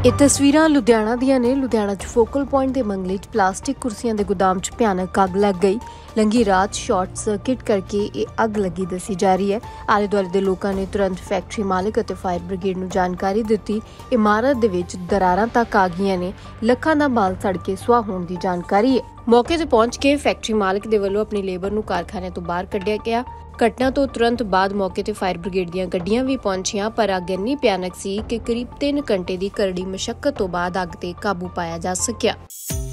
ਇਹ ਤਸਵੀਰਾਂ ਲੁਧਿਆਣਾ ਦੀਆਂ ਨੇ। ਲੁਧਿਆਣਾ 'ਚ ਫੋਕਲ ਪੁਆਇੰਟ ਦੇ ਮੰਗਲੇ 'ਚ ਪਲਾਸਟਿਕ ਕੁਰਸੀਆਂ ਦੇ ਗੋਦਾਮ 'ਚ ਭਿਆਨਕ ਅੱਗ ਲੱਗ ਗਈ। ਲੰਘੀ ਰਾਤ ਸ਼ਾਰਟ ਸਰਕਿਟ ਕਰਕੇ ਇਹ ਅੱਗ ਲੱਗੀ ਦੱਸੀ ਜਾ ਰਹੀ ਹੈ। ਆਲੇ ਦੁਆਲੇ ਦੇ ਲੋਕਾਂ ਨੇ ਤੁਰੰਤ ਫੈਕਟਰੀ ਮਾਲਕ ਅਤੇ ਫਾਇਰ ਬ੍ਰਿਗੇਡ ਨੂੰ ਜਾਣਕਾਰੀ ਦਿੱਤੀ। ਇਮਾਰਤ ਦੇ ਵਿੱਚ ਦਰਾਰਾਂ ਤੱਕ ਆ ਗਈਆਂ ਨੇ। ਲੱਖਾਂ ਦਾ ਮਾਲ ਸੜ ਕੇ ਸੁਆਹ ਹੋਣ ਦੀ ਜਾਣਕਾਰੀ ਹੈ। ਮੌਕੇ ਤੇ ਪਹੁੰਚ ਕੇ ਫੈਕਟਰੀ ਮਾਲਕ ਦੇ ਵੱਲੋਂ ਆਪਣੀ ਲੇਬਰ ਨੂੰ ਕਾਰਖਾਨੇ ਤੋਂ ਬਾਹਰ ਕੱਢਿਆ ਗਿਆ। ਘਟਨਾ ਤੋਂ ਤੁਰੰਤ ਬਾਅਦ ਮੌਕੇ ਤੇ ਫਾਇਰ ਬ੍ਰਿਗੇਡ ਦੀਆਂ ਗੱਡੀਆਂ ਵੀ ਪਹੁੰਚੀਆਂ, ਪਰ ਅੱਗ ਇੰਨੀ ਭਿਆਨਕ ਸੀ ਕਿ ਕਰੀਬ 3 ਘੰਟੇ ਦੀ ਕਰੜੀ ਮਸ਼ੱਕਤ ਤੋਂ ਬਾਅਦ ਅੱਗ ਤੇ ਕਾਬੂ ਪਾਇਆ ਜਾ ਸਕਿਆ।